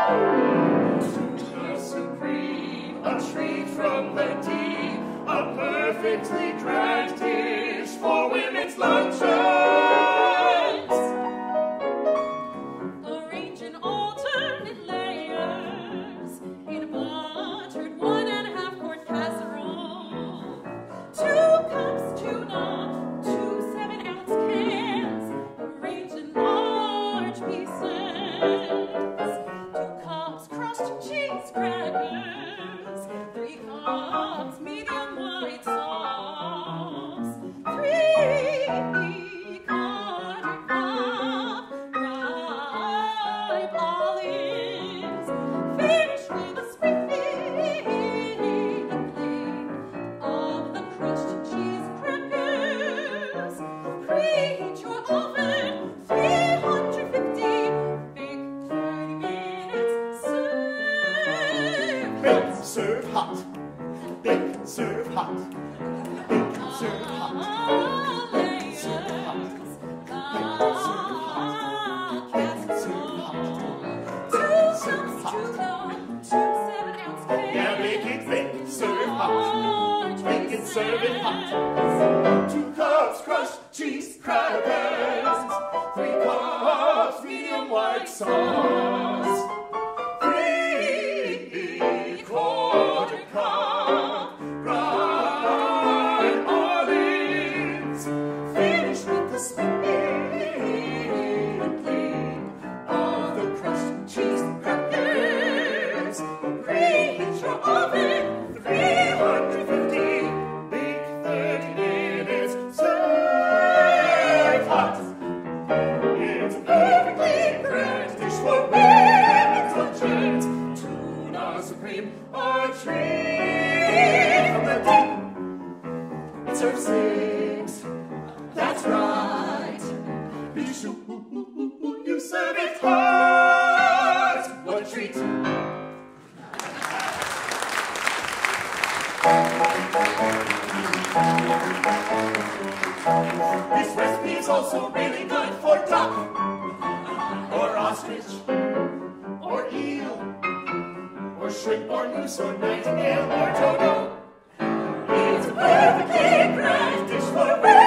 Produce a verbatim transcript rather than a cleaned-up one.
Tuna supreme, a treat from the deep, a perfectly grand dish for women's luncheons. Arrange in alternate layers in a buttered one and a half quart casserole. Two cups tuna, two seven ounce cans, arranged in large pieces. Two cups crushed cheese crackers, three cups medium white sauce, three quarter cup ripe olives, finish with a sprinkling of the crushed cheese crackers. Preheat your oven, three hundred fifty, bake thirty minutes, serve. Bake, serve hot. Bake, serve hot. Bake, serve hot. Bake, serve hot. Bake, serve hot. Bake, serve hot. Bake, serve hot. Two seven ounce cans. Yeah, bake it, bake, serve hot. Bake it, serve it hot. Two cups crushed cheese crackers. Three cups medium white sauce. Three quarter cup ripe olives. Finish with the sprinkling of the crushed cheese crackers. Preheat your oven, three hundred fifty. Bake thirty minutes. Serve hot. It's a perfectly grand dish for women's luncheons. Tuna supreme, a treat from the deep. It serves six. That's right. Be sure you serve it hot. What a treat. This recipe is also really good for duck, or ostrich, or eel, or shrimp, or moose, or nightingale, or dodo. It's a perfectly grand dish for women.